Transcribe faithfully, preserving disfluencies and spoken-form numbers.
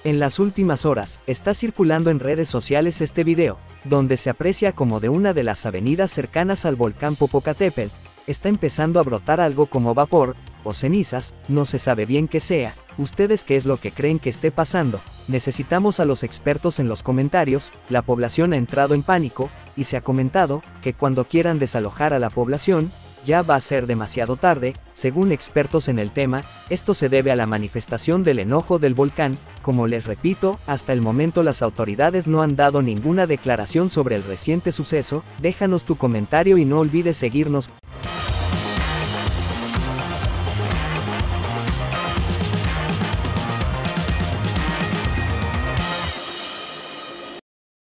En las últimas horas, está circulando en redes sociales este video, donde se aprecia como de una de las avenidas cercanas al volcán Popocatépetl, está empezando a brotar algo como vapor, o cenizas, no se sabe bien qué sea. ¿Ustedes qué es lo que creen que esté pasando? Necesitamos a los expertos en los comentarios. La población ha entrado en pánico, y se ha comentado, que cuando quieran desalojar a la población, ya va a ser demasiado tarde. Según expertos en el tema, esto se debe a la manifestación del enojo del volcán. Como les repito, hasta el momento las autoridades no han dado ninguna declaración sobre el reciente suceso. Déjanos tu comentario y no olvides seguirnos.